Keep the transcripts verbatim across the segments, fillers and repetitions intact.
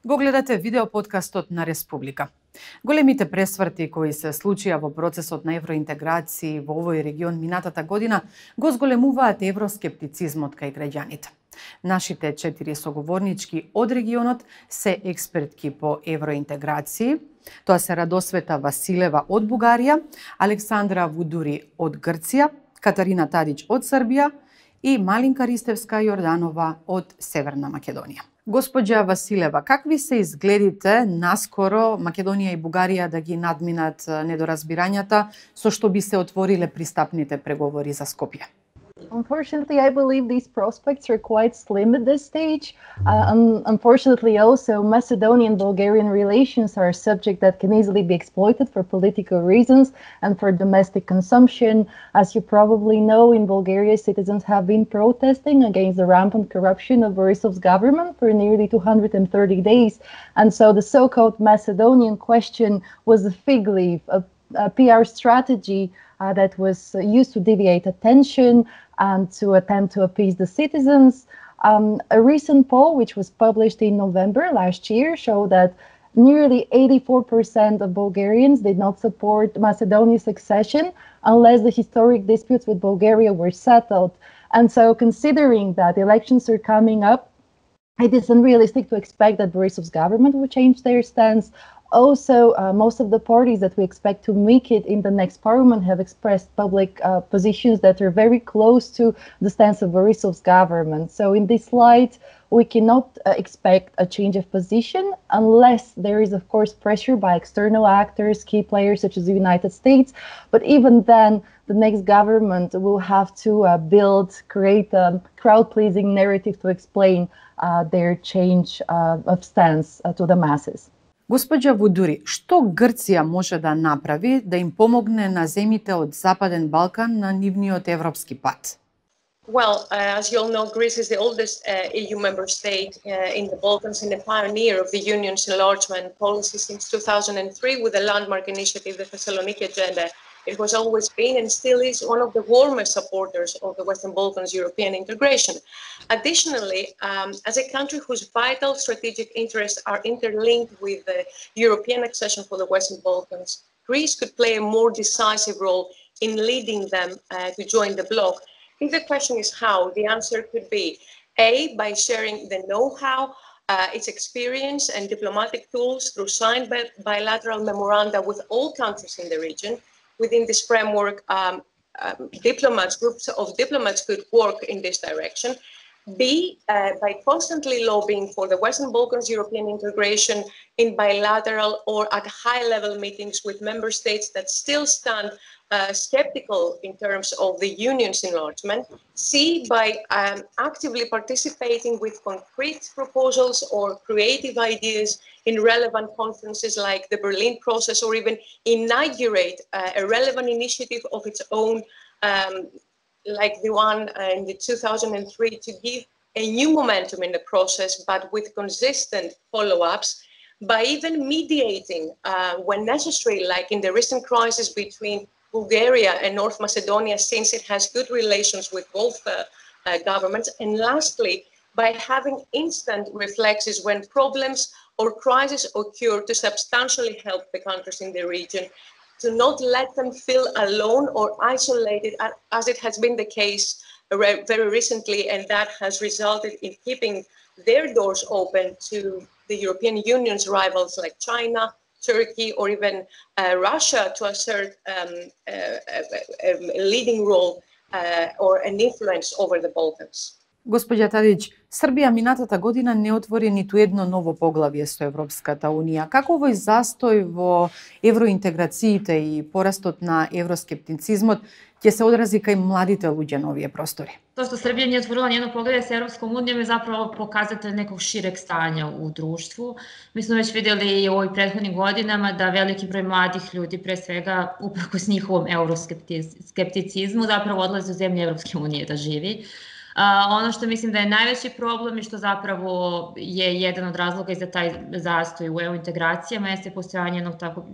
Го гледате видео подкастот на Республика. Големите пресврти кои се случија во процесот на евроинтеграција во овој регион минатата година го зголемуваат евроскептицизмот кај граѓаните. Нашите четири соговорнички од регионот се експертки по евроинтеграција. Тоа се Радосвета Василева од Бугарија, Александра Вудури од Грција, Катарина Тадич од Србија и Малинка Ристевска Јорданова од Северна Македонија. Госпоđа Василева, какви се изгледите наскоро Македонија и Бугарија да ги надминат недоразбирањата со што би се отвориле пристапните преговори за Скопје? Unfortunately, I believe these prospects are quite slim at this stage. Uh, un- unfortunately, also, Macedonian-Bulgarian relations are a subject that can easily be exploited for political reasons and for domestic consumption. As you probably know, in Bulgaria, citizens have been protesting against the rampant corruption of Borisov's government for nearly two hundred thirty days. And so the so-called Macedonian question was a fig leaf, a, a P R strategy uh, that was used to deviate attention and to attempt to appease the citizens. Um, a recent poll, which was published in November last year, showed that nearly eighty-four percent of Bulgarians did not support Macedonia's accession unless the historic disputes with Bulgaria were settled. And so, considering that elections are coming up, it is unrealistic to expect that Borisov's government will change their stance. Also, uh, most of the parties that we expect to make it in the next parliament have expressed public uh, positions that are very close to the stance of Borisov's government. So in this light, we cannot uh, expect a change of position unless there is, of course, pressure by external actors, key players such as the United States. But even then, the next government will have to uh, build, create a crowd-pleasing narrative to explain uh, their change uh, of stance uh, to the masses. Госпоđа Вудури, што Грција може да направи да им помогне на земите од Западен Балкан на нивниот европски пат? Well, uh, as you all know, Greece is the oldest uh, E U member state uh, in the Balkans and a pioneer of the Union's enlargement policy since two thousand three with the landmark initiative, the Thessaloniki Agenda. It has always been and still is one of the warmest supporters of the Western Balkans' European integration. Additionally, um, as a country whose vital strategic interests are interlinked with the European accession for the Western Balkans, Greece could play a more decisive role in leading them uh, to join the bloc. If the question is how, the answer could be A, by sharing the know-how, uh, its experience and diplomatic tools through signed bi- bilateral memoranda with all countries in the region. Within this framework, um, um, diplomats, groups of diplomats could work in this direction. B, uh, by constantly lobbying for the Western Balkans European integration in bilateral or at high-level meetings with member states that still stand uh, skeptical in terms of the Union's enlargement. C, by um, actively participating with concrete proposals or creative ideas in relevant conferences like the Berlin process, or even inaugurate uh, a relevant initiative of its own, um, like the one uh, in the two thousand three, to give a new momentum in the process, but with consistent follow-ups, by even mediating uh, when necessary, like in the recent crisis between Bulgaria and North Macedonia, since it has good relations with both uh, uh, governments. And lastly, by having instant reflexes when problems or crises occur to substantially help the countries in the region, to not let them feel alone or isolated, as it has been the case very recently, and that has resulted in keeping their doors open to the European Union's rivals like China, Turkey, or even uh, Russia to assert um, a, a, a leading role uh, or an influence over the Balkans. Госпоѓа Тадич, Србија минатата година не отвори ниту едно ново поглавје со Европската Унија. Како овој застој во евроинтеграциите и порастот на евроскептицизмот ќе се одрази кај младите луѓе на овие простори? To što Srbija nije otvorila njeno poglavlje sa Europskom unijom je zapravo pokazatelj nekog šireg stanja u društvu. Mi smo već vidjeli i u ovih prethodnim godinama da veliki broj mladih ljudi, pre svega uprkos njihovom euroskepticizmu, zapravo odlaze u zemlje Europske unije da živi. Uh, ono što mislim da je najveći problem i što zapravo je jedan od razloga i za taj zastoj u E U integracijama jeste postojanje jednog tako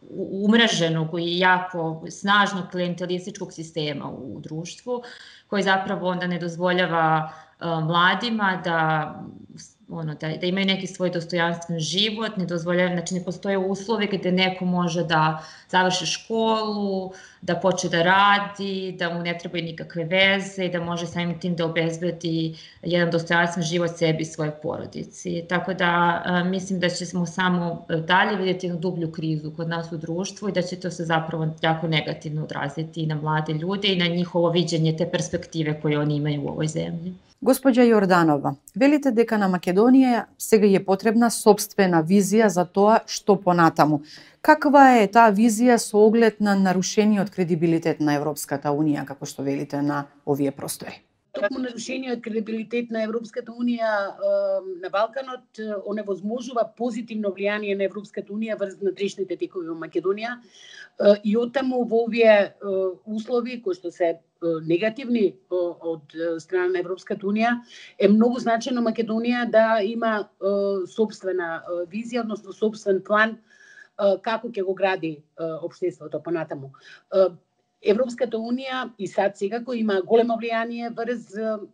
umreženog i jako snažnog klijentelističkog sistema u društvu koji zapravo onda ne dozvoljava uh, mladima da ono, da, da imaju neki svoj dostojanstven život, ne dozvoljaju, znači ne postoje uslovi gde neko može da završi školu, da počne da radi, da mu ne trebaju nikakve veze i da može samim tim da obezbedi jedan dostojanstven život sebi i svojoj porodici. Tako da a, mislim da ćemo samo dalje vidjeti jednu dublju krizu kod nas u društvu i da će to se zapravo jako negativno odraziti i na mlade ljude i na njihovo viđenje te perspektive koje oni imaju u ovoj zemlji. Госпоѓа Јорданова, велите дека на Македонија сега е потребна сопствена визија за тоа што понатаму. Каква е таа визија со оглед на нарушениот кредибилитет на Европската Унија, како што велите, на овие простори? Токму нарушениот кредибилитет на Европската Унија на Балканот оневозможува позитивно влијание на Европската Унија врз внатрешните текови во Македонија и оттаму во овие услови кои што се негативни од страна на Европската Унија е многу значено Македонија да има собствена визија, односно собствен план како ќе го гради општеството понатаму. Европската Унија и САД секако има големо влијание врз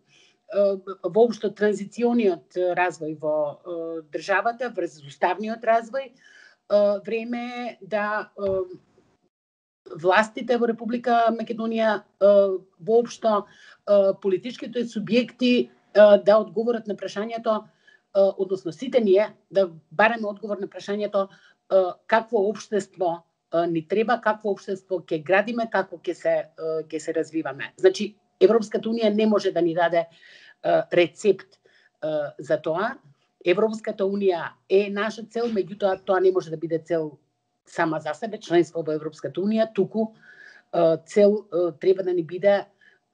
воопшто транзициониот развој во државата, врз уставниот развој. Време е да властите во Република Македонија, воопшто политичките субјекти да одговорат на прашањето, односно сите ние да бараме одговор на прашањето какво општество ни треба, какво општество ќе градиме, како ќе се ќе се развиваме. Значи Европската Унија не може да ни даде рецепт за тоа. Европската Унија е наша цел, меѓутоа тоа не може да биде цел сама за себе, членство во Европската Унија, туку цел треба да ни биде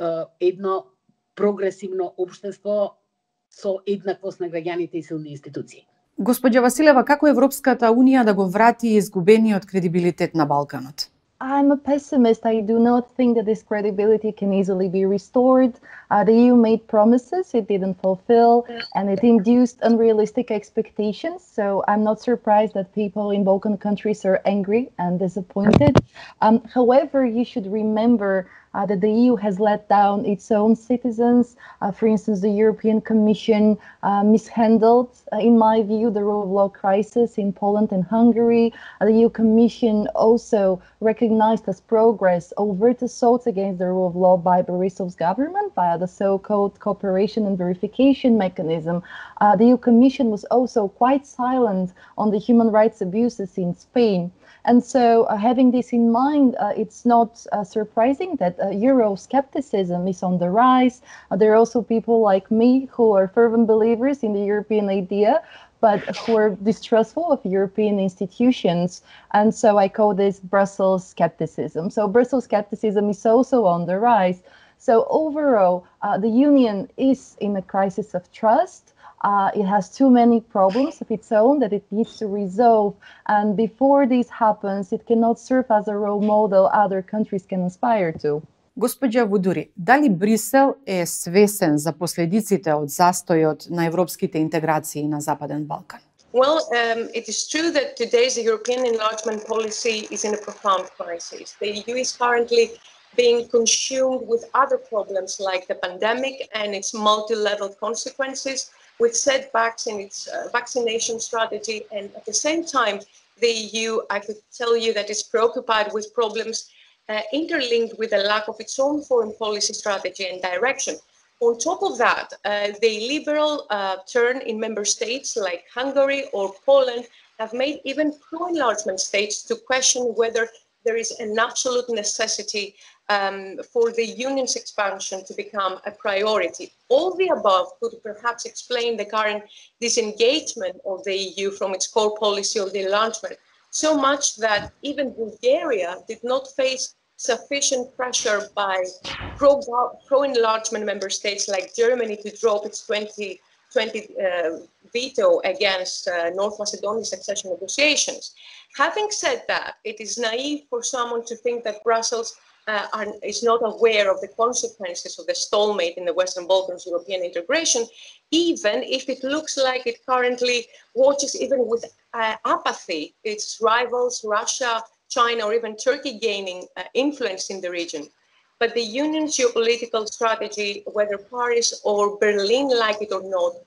едно прогресивно општество со еднаквост на граѓаните и силни институции. Госпоѓа Василева, како Европската Унија да го врати изгубениот кредибилитет на Балканот? I'm a pessimist. I do not think that this credibility can easily be restored. Uh, the E U made promises it didn't fulfill, and it induced unrealistic expectations. So I'm not surprised that people in Balkan countries are angry and disappointed. Um, however, you should remember Uh, that the E U has let down its own citizens. Uh, for instance, the European Commission uh, mishandled, uh, in my view, the rule of law crisis in Poland and Hungary. Uh, the E U Commission also recognized as progress overt assaults against the rule of law by Borisov's government via the so-called cooperation and verification mechanism. Uh, the E U Commission was also quite silent on the human rights abuses in Spain. And so, uh, having this in mind, uh, it's not uh, surprising that uh, Euroscepticism is on the rise. Uh, there are also people like me who are fervent believers in the European idea, but who are distrustful of European institutions. And so I call this Brussels skepticism. So Brussels skepticism is also on the rise. So overall, uh, the Union is in a crisis of trust. Uh, it has too many problems of its own that it needs to resolve. And before this happens, it cannot serve as a role model other countries can aspire to. Госпоѓа Вудури, дали Брисел е свесен за последиците од застојот на европските интеграции на Западен Балкан? Well, um, it is true that today's European enlargement policy is in a profound crisis. The E U is currently being consumed with other problems like the pandemic and its multi-level consequences, with setbacks in its uh, vaccination strategy. And at the same time, the E U, I could tell you that is preoccupied with problems uh, interlinked with the lack of its own foreign policy strategy and direction. On top of that, uh, the liberal uh, turn in member states like Hungary or Poland have made even pro-enlargement states to question whether there is an absolute necessity um, for the Union's expansion to become a priority. All the above could perhaps explain the current disengagement of the E U from its core policy of the enlargement, so much that even Bulgaria did not face sufficient pressure by pro, pro-enlargement member states like Germany to drop its twenty twenty uh, veto against uh, North Macedonia's accession negotiations. Having said that, it is naive for someone to think that Brussels uh, are, is not aware of the consequences of the stalemate in the Western Balkans European integration, even if it looks like it currently watches even with uh, apathy its rivals, Russia, China, or even Turkey gaining uh, influence in the region. But the Union's geopolitical strategy, whether Paris or Berlin like it or not,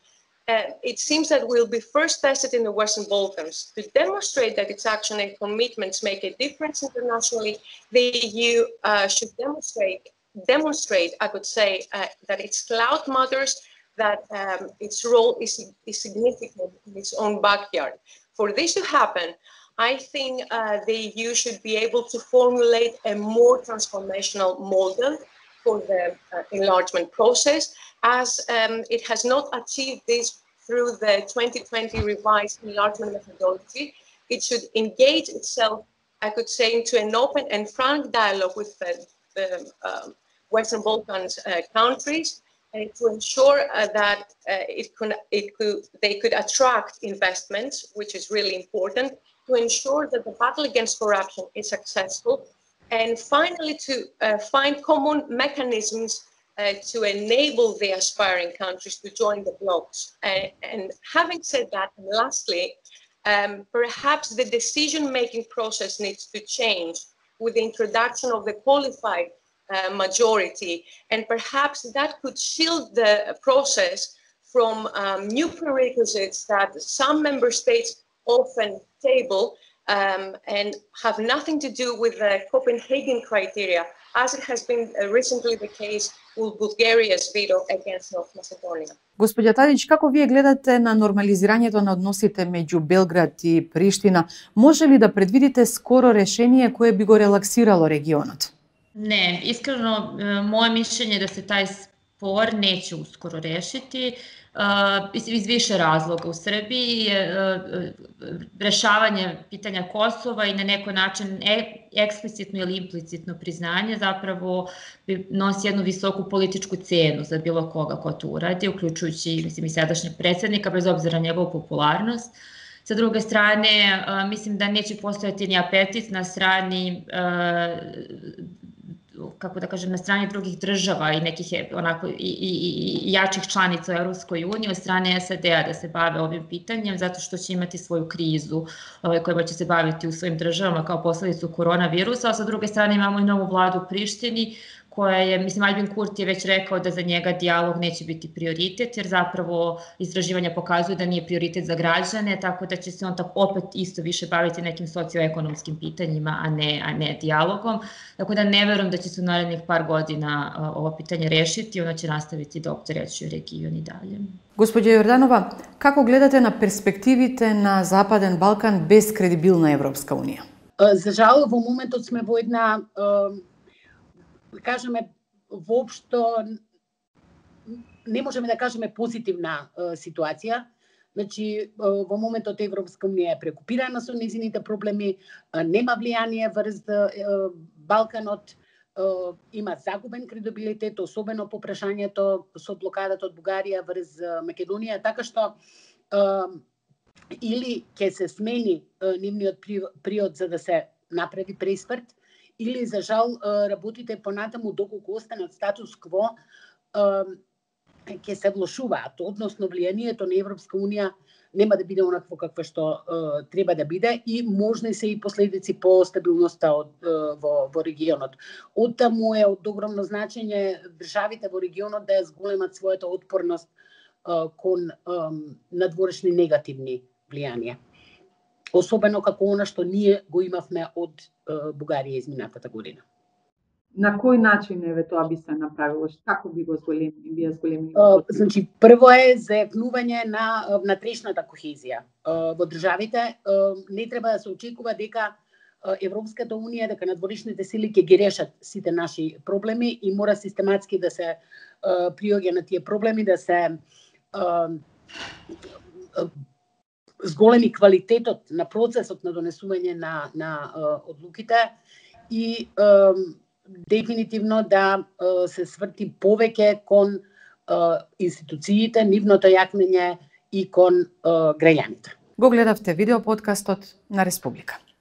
Uh, it seems that will be first tested in the Western Balkans. To demonstrate that its action and commitments make a difference internationally, the E U uh, should demonstrate, demonstrate, I could say, uh, that its clout matters, that um, its role is, is significant in its own backyard. For this to happen, I think uh, the E U should be able to formulate a more transformational model for the uh, enlargement process, as um, it has not achieved this through the twenty twenty revised enlargement methodology. It should engage itself, I could say, into an open and frank dialogue with the, the um, Western Balkans uh, countries, and to ensure uh, that uh, it could, it could, they could attract investments, which is really important, to ensure that the battle against corruption is successful, and finally to uh, find common mechanisms uh, to enable the aspiring countries to join the blocs. Uh, and having said that, and lastly, um, perhaps the decision-making process needs to change with the introduction of the qualified uh, majority, and perhaps that could shield the process from um, new prerequisites that some member states often table um, and have nothing to do with the Copenhagen criteria, as it has been uh, recently the case with Bulgaria's veto against North Macedonia. Господја Тадич, како вие гледате на нормализирањето на односите меѓу Белград и Приштина? Може ли да предвидите скоро решение кое би го релаксирало регионот? Не, искрено, моje mišljenje je da se taj spor neće uskoro rešiti iz više razloga. U Srbiji je rešavanje pitanja Kosova i na neko način eksplicitno ili implicitno priznanje zapravo nosi jednu visoku političku cenu za bilo koga ko to uradi, uključujući, mislim, i sadašnjeg predsjednika, bez obzira na njegovu popularnost. Sa druge strane, mislim da neće postojati ni apetit na strani kako da kažem, na strani drugih država i nekih onako i, i, i jačih članica u Europskoj uniji od strane S A D-a da se bave ovim pitanjem, zato što će imati svoju krizu kojima će se baviti u svojim državama kao posledicu koronavirusa, a sa druge strane imamo i novu vladu u Prištini, koja je, mislim, Albin Kurti je već rekao da za njega dijalog neće biti prioritet, jer zapravo istraživanja pokazuju da nije prioritet za građane, tako da će se on tako opet isto više baviti nekim socioekonomskim pitanjima, a ne, a ne dijalogom. Tako da ne verujem da će se u narednih par godina ovo pitanje rešiti, ono će nastaviti da opterećuje region i dalje. Gospođa Jordanova, kako gledate na perspektivite na Zapadен Balkan bez kredibilna Evropska unija? За жал, во моментот сме во една кажеме, воопшто не можеме да кажеме позитивна е, ситуација. Значи, е, во моментот Европска унија е прекупирана со незините проблеми, е, нема влијание врз е, Балканот, е, има загубен кредибилитет, особено по прашањето со блокадата од Бугарија врз Македонија, така што е, или ќе се смени е, нивниот приод за да се направи пресврт, или, за жал, работите понатаму доколку останат статус кво, ќе се влошуваат, односно влијанието на Европска унија нема да биде онакво какво што треба да биде и можни се и последици по стабилноста од, во, во регионот. Оттаму е од огромно значење државите во регионот да ја зголемат својата отпорност кон надворешни негативни влијанија. Особено како она што ние го имавме од Бугарија изминатата година. На кој начин еве тоа би се направило? Како би го зголемили? Би ја зголемили? Значи, прво е зајакнување на внатрешната кохезија во државите. Не треба да се очекува дека Европската унија, дека надворешните сили ќе ги решат сите наши проблеми и мора систематски да се приоѓа на тие проблеми, да се зголеми квалитетот на процесот на донесување на, на одлуките и дефинитивно да се сврти повеќе кон институциите, нивното јакнење и кон граѓаните. Го гледавте видеоподкастот на Республика.